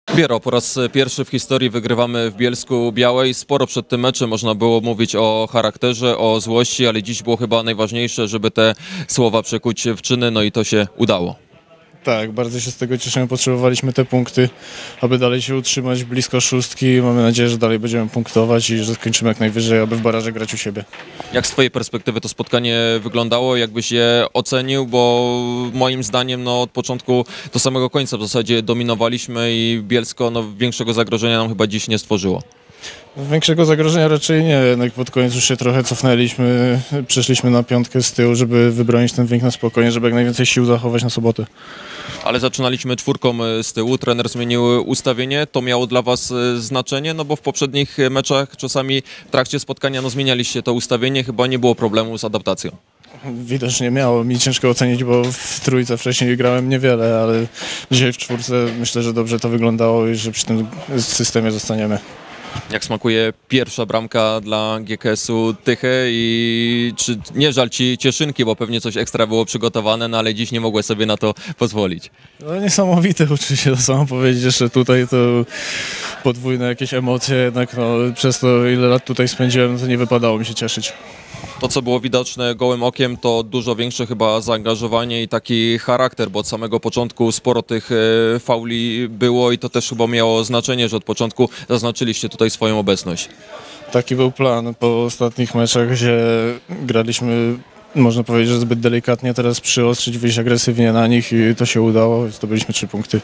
Biero, po raz pierwszy w historii wygrywamy w Bielsku Białej. Sporo przed tym meczem można było mówić o charakterze, o złości, ale dziś było chyba najważniejsze, żeby te słowa przekuć w czyny, no i to się udało. Tak, bardzo się z tego cieszymy. Potrzebowaliśmy te punkty, aby dalej się utrzymać blisko szóstki. Mamy nadzieję, że dalej będziemy punktować i że skończymy jak najwyżej, aby w baraże grać u siebie. Jak z twojej perspektywy to spotkanie wyglądało? Jakbyś je ocenił? Bo moim zdaniem od początku do samego końca w zasadzie dominowaliśmy i Bielsko większego zagrożenia nam chyba dziś nie stworzyło. Większego zagrożenia raczej nie, jednak pod koniec już się trochę cofnęliśmy, przeszliśmy na piątkę z tyłu, żeby wybronić ten wynik na spokojnie, żeby jak najwięcej sił zachować na sobotę. Ale zaczynaliśmy czwórką z tyłu, trener zmienił ustawienie, to miało dla was znaczenie, bo w poprzednich meczach czasami w trakcie spotkania zmienialiście to ustawienie, chyba nie było problemu z adaptacją. Widocznie miało mi ciężko ocenić, bo w trójce wcześniej grałem niewiele, ale dzisiaj w czwórce myślę, że dobrze to wyglądało i że przy tym systemie zostaniemy. Jak smakuje pierwsza bramka dla GKS-u Tychy i czy nie żal ci cieszynki, bo pewnie coś ekstra było przygotowane, ale dziś nie mogłeś sobie na to pozwolić. No niesamowite oczywiście, to samo powiedzieć, jeszcze tutaj to podwójne jakieś emocje, jednak przez to ile lat tutaj spędziłem, to nie wypadało mi się cieszyć. To, co było widoczne gołym okiem, to dużo większe chyba zaangażowanie i taki charakter, bo od samego początku sporo tych fauli było i to też chyba miało znaczenie, że od początku zaznaczyliście tutaj swoją obecność. Taki był plan po ostatnich meczach, gdzie graliśmy, można powiedzieć, że zbyt delikatnie, teraz przyostrzyć, wyjść agresywnie na nich i to się udało, zdobyliśmy 3 punkty.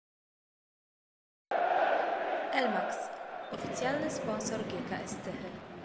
Elmax, oficjalny sponsor GKS Tychy.